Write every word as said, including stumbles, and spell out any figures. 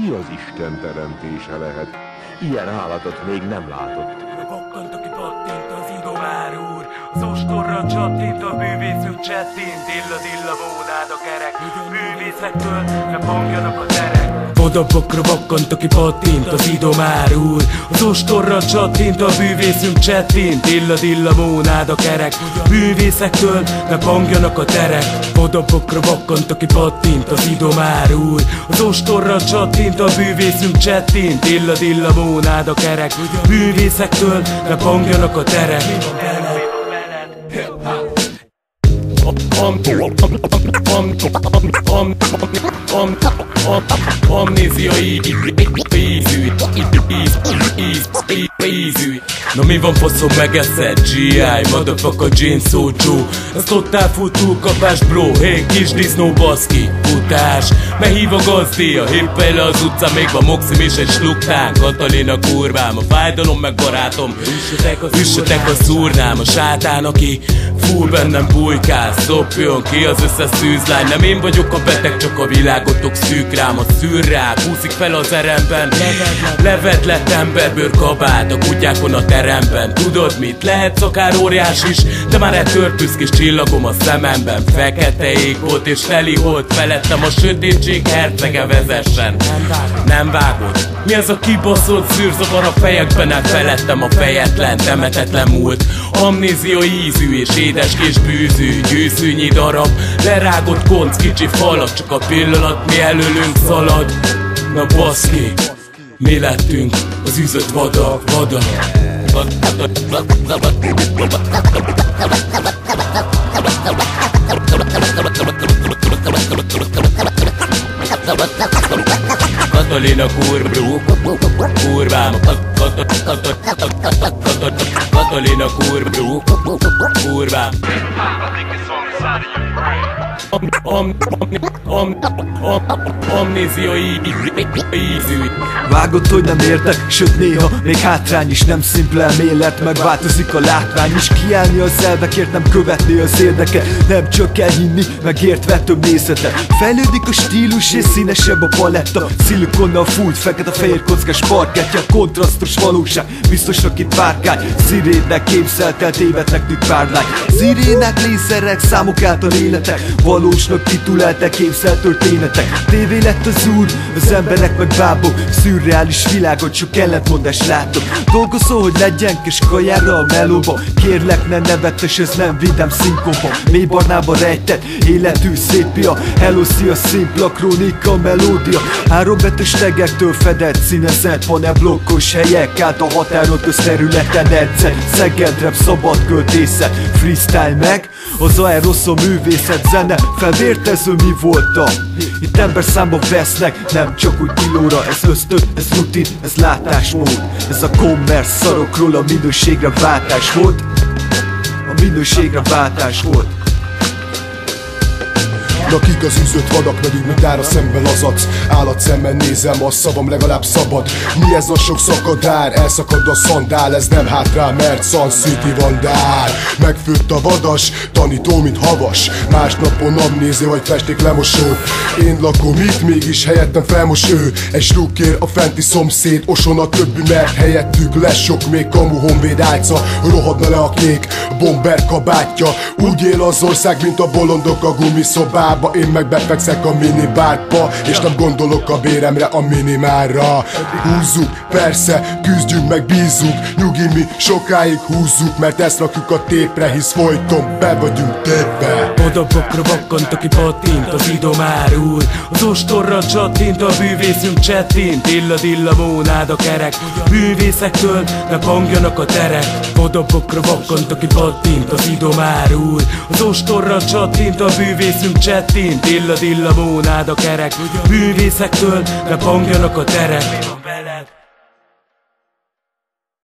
mi az Isten teremtése lehet? Ilyen állatot még nem látott. Rokkant, aki pattint az idomár úr, az ostorra csattint, a bűvészünk csettint, illa-dilla mónád a kerek, bűvészektől ne pongjanak a terek. Bodabokra vakkant, aki pattint az idomár úr, az ostorra csattint, a bűvészünk csettint, illa-dilla mónád a kerek, bűvészektől ne pongjanak a terek. Bodabokra vakkant, aki pattint az idomár úr, az ostorra csattint, a bűvészünk csettint, illa-dilla mónád a kerek, bűvészektől ne pongjanak a terek. Amnézia ízű, ízű. Na mi van faszom, megeszed? gé i, motherfucker, Jane Sojo. Ezt ott elfutó kapás, bro. Hey, kis disznó, baszki, futás. Mert hív a gazdi, a hippel az utca, még van Moxim és egy sluktán. Katalina kurvám, a fájdalom meg barátom. Üssetek a szúrnám, a sátán, aki fúr bennem bujkál. Szopjon ki az összes szűzlány. Nem én vagyok a beteg, csak a világotok szűk rám. A szűrrák húzik fel az eremben. Levedlett emberbőr kabát a kutyákon a teremben. Tudod mit? Lehetsz akár óriás is, de már ettől kis csillagom a szememben. Fekete ég volt és teli volt felettem, a sötétség hercege vezessen. Nem vágod? Mi az a kibaszott szűrzavar a fejekben? Nem felettem a fejetlen, temetetlen múlt. Amnézia ízű és édes kis bűzű, gyűszűnyi darab, lerágott konc, kicsi falak, csak a pillanat mi előlünk szalad. Na baszki, mi lettünk az üzött vada, vada. Katalina kurbrú, kurvám, Katalina kurbrú, kurvám. Amnézia ízű. Vágod, hogy nem értek, sőt néha még hátrány is. Nem szimpla elmélet, megváltozik a látvány is. Kiállni az elvekért, nem követni az érdeket. Nem csak elhinni, megértve több nézetet. Fejlődik a stílus és színesebb a paletta. Szilikonnal fújt, fekete-fehér kockás parkettja. Kontrasztos valóság, biztosnak itt párkány. Szirénnek képzeltel tévednek tűnt párlány. Szirénák, lézerek, számok által életek. Valósnak titulálták képzelt történetek. Tévé lett az úr, az emberek meg bábok. Szürreális világot, sok ellentmondást látok. Dolgozol, hogy legyen kis kajára a melóba. Kérlek, ne nevettes, ez nem vidám szinkóba. Mély barnába rejtett, életű szépia. Hello, szia, szimpla, krónika, melódia. Három betűs tegektől fedett, színezett panel blokkos helyek át a határolt közterületen egyszer. Szeged rap, szabad költészet, freestyle meg az aeroszol művészet, zene, felvértező mi voltam. Itt ember számba vesznek, nem csak úgy kilóra. Ez ösztön, ez rutin, ez látásmód. Ez a commerce szarokról a minőségre váltás volt. A minőségre váltás volt. Lakik az üzött vadak, pedig mint ára szemben lazadsz. Állat szemben nézem, a szavam legalább szabad. Mi ez a sok szakadár? Elszakad a szandál, ez nem hátrál, mert Sun City vandál. Megfőtt a vadas, tanító, mint havas. Másnapon amnézia vagy festék lemosó. Én lakom itt, mégis helyettem felmos ő. Egy srúkér a fenti szomszéd, oson a többi, mert helyettük lesz sok még kamu honvéd álca. Rohadna le a kék bomber kabátja. Úgy él az ország, mint a bolondok a gumiszobában. Én meg befekszek a minibárba, és nem gondolok a béremre, a minimálra. Húzzuk, persze, küzdjünk meg, bízzunk. Nyugi, mi sokáig húzzuk, mert ezt rakjuk a tépre, hisz folyton be vagyunk tépve. Bodabokra vakkant, aki pattint az idomár úr, az ostorra csattint, a bűvészünk csettint, illa-dilla mónád a kerek, bűvészektől ne pongjanak a terek. Bodabokra vakkant, aki pattint az idomár úr, az ostorra csattint, a bűvészünk csettint, illa-dilla mónád a kerek, bűvészektől ne pongjanak a terek.